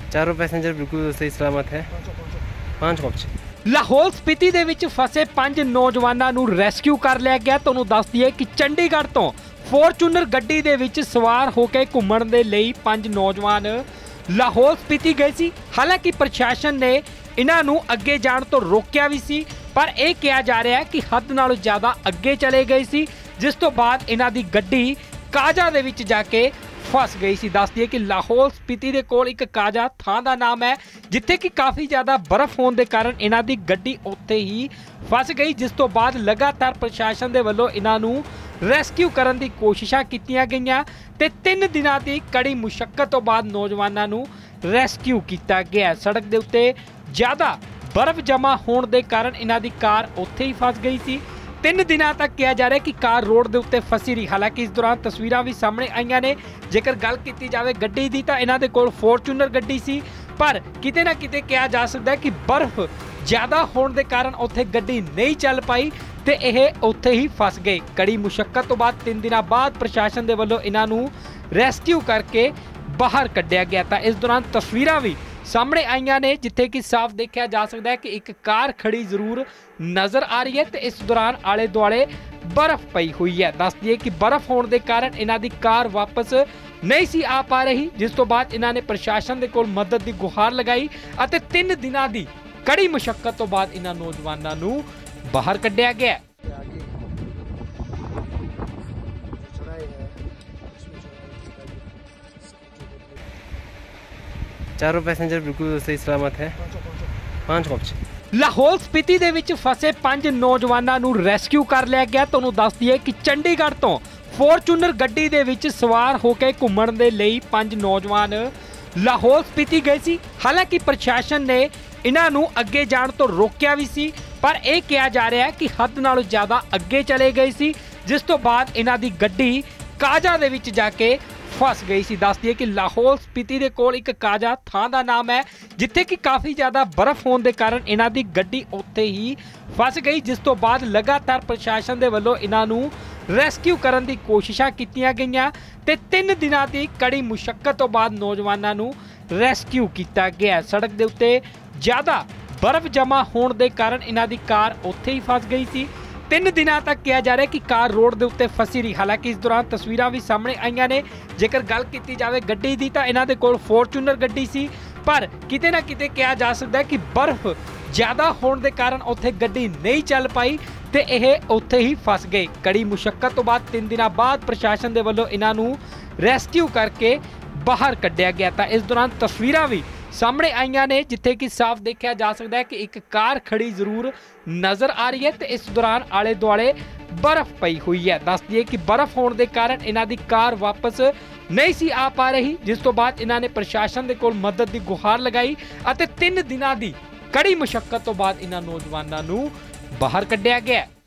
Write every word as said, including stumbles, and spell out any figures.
चारों पैसेंजर बिल्कुल सही सलामत है। पांच कॉप्स। ਲਾਹੌਲ ਸਪੀਤੀ ਦੇ ਵਿੱਚ ਫਸੇ ਪੰਜ ਨੌਜਵਾਨਾਂ ਨੂੰ ਰੈਸਕਿਊ ਕਰ ਲਿਆ ਗਿਆ। ਤੁਹਾਨੂੰ ਦੱਸ ਦਈਏ ਕਿ ਚੰਡੀਗੜ੍ਹ ਤੋਂ ਫੋਰਚੂਨਰ ਗੱਡੀ ਦੇ ਵਿੱਚ ਸਵਾਰ ਹੋ ਕੇ ਘੁੰਮਣ ਦੇ ਲਈ ਪੰਜ ਨੌਜਵਾਨ ਲਾਹੌਲ ਸਪੀਤੀ ਗਏ ਸੀ। ਹਾਲਾਂਕਿ ਪ੍ਰਸ਼ਾਸਨ ਨੇ ਇਹਨਾਂ ਨੂੰ ਅੱਗੇ ਜਾਣ ਤੋਂ ਰੋਕਿਆ ਵੀ ਸੀ, ਪਰ ਇਹ ਕਿਹਾ ਜਾ ਰਿਹਾ ਹੈ ਕਿ ਹੱਦ ਨਾਲੋਂ ਜ਼ਿਆਦਾ ਅੱਗੇ ਚਲੇ ਗਏ ਸੀ, ਜਿਸ ਤੋਂ ਬਾਅਦ ਇਹਨਾਂ ਦੀ ਗੱਡੀ ਕਾਜਾ ਦੇ ਵਿੱਚ ਜਾ ਕੇ फस गई सी। दस दिए कि लाहौल स्पीति के कोल एक काजा थां दा नाम है, जिथे कि काफ़ी ज़्यादा बर्फ होने के कारण इन्हां दी गड्डी उत्थे ही फस गई, जिस तो बाद लगातार प्रशासन दे वल्लों इन्हां नूं रेस्क्यू करन दी कोशिशां कीतियां गईयां ते तीन दिनां दी कड़ी मुशक्कत तो बाद नौजवानां नूं रेस्क्यू कीता गया। सड़क दे उत्ते ज़्यादा बर्फ जमा होने के कारण इन्हां दी कार उत्थे ही फस गई सी। तीन दिनों तक कहा जा रहा है कि कार रोड के उत्ते फसी रही। हालांकि इस दौरान तस्वीरां भी सामने आईयां ने। जेकर गल की जाए गड्डी की तो इन्हां दे कोल फॉर्चूनर गड्डी सी, पर किते ना किते कहा जा सकता है कि बर्फ ज़्यादा होने के कारण उत्थे गड्डी नहीं चल पाई तो यह उत्थे ही फस गए। कड़ी मुशक्कत तो बाद तीन दिनों बाद प्रशासन के वल्लों इन्हां नूं रेस्क्यू करके बाहर कढ़िया गया। तो इस दौरान तस्वीरां भी सामने आईयां ने, जिथे कि साफ देखा जा सकता है कि एक कार खड़ी जरूर नज़र आ रही है तो इस दौरान आले दुआले बर्फ पई हुई है। दस दिए कि बर्फ होने के कारण इन्हां दी कार वापस नहीं सी आ पा रही, जिस तो बाद इन्हां ने प्रशासन दे कोल मदद की गुहार लगाई और तीन दिनों की कड़ी मुशक्कत तो बाद इन्हां नौजवानों नूं बाहर कढ़िया गया। चारों पैसेंजर बिल्कुल सही सलामत है। पांच कॉप्स। ਲਾਹੌਲ ਸਪੀਤੀ ਦੇ ਵਿੱਚ ਫਸੇ ਪੰਜ ਨੌਜਵਾਨਾਂ ਨੂੰ ਰੈਸਕਿਊ ਕਰ ਲਿਆ ਗਿਆ। ਤੁਹਾਨੂੰ ਦੱਸ ਦਈਏ ਕਿ ਚੰਡੀਗੜ੍ਹ ਤੋਂ ਫੋਰਚੂਨਰ ਗੱਡੀ ਦੇ ਵਿੱਚ ਸਵਾਰ ਹੋ ਕੇ ਘੁੰਮਣ ਦੇ ਲਈ ਪੰਜ ਨੌਜਵਾਨ ਲਾਹੌਲ ਸਪੀਤੀ ਗਏ ਸੀ। ਹਾਲਾਂਕਿ ਪ੍ਰਸ਼ਾਸਨ ਨੇ ਇਹਨਾਂ ਨੂੰ ਅੱਗੇ ਜਾਣ ਤੋਂ ਰੋਕਿਆ ਵੀ ਸੀ, ਪਰ ਇਹ ਕਿਹਾ ਜਾ ਰਿਹਾ ਹੈ ਕਿ ਹੱਦ ਨਾਲੋਂ ਜ਼ਿਆਦਾ ਅੱਗੇ ਚਲੇ ਗਏ ਸੀ, ਜਿਸ ਤੋਂ ਬਾਅਦ ਇਹਨਾਂ ਦੀ ਗੱਡੀ ਕਾਜਾ ਦੇ ਵਿੱਚ ਜਾ ਕੇ फस गई सी। दस दिए कि लाहौल स्पीति के कोल एक काजा थां दा नाम है, जिथे कि काफ़ी ज़्यादा बर्फ होने के कारण इन्हां दी गड्डी उत्थे ही फस गई, जिस तो बाद लगातार प्रशासन के वल्लों इन्हां नूं रेस्क्यू करन दी कोशिशां कीतियां गईयां ते तीन दिनां दी कड़ी मुशक्कत तो बाद नौजवानां नूं रेस्क्यू कीता गया। सड़क के उत्ते ज़्यादा बर्फ जमा होने के कारण इन्हां दी कार उत्थे ही फस गई सी। तीन दिनों तक कहा जा रहा है कि कार रोड के उत्ते फसी रही। हालांकि इस दौरान तस्वीरां भी सामने आईयां ने। जेकर गल की जाए गड्डी की तो इन्हां दे कोल फॉर्चूनर गड्डी सी, पर किते ना किते कहा जा सकता है कि बर्फ ज़्यादा होने के कारण उत्थे गड्डी नहीं चल पाई तो यह उत्थे ही फस गए। कड़ी मुशक्कत तो बाद तीन दिनों बाद प्रशासन के वल्लों इन्हां नूं रेस्क्यू करके बाहर कढ़िया गया। तो इस दौरान तस्वीरां भी सामने आईयां ने, जिथे कि साफ देखा जा सकता है कि एक कार खड़ी जरूर नज़र आ रही है तो इस दौरान आले दुआले बर्फ पई हुई है। दस दिए कि बर्फ होने के कारण इन्हां दी कार वापस नहीं सी आ पा रही, जिस तो बाद इन्हां ने प्रशासन के कोल मदद की गुहार लगाई और तीन दिनों की कड़ी मुशक्कत तो बाद इन्हां नौजवानों नूं बाहर कढ़िया गया।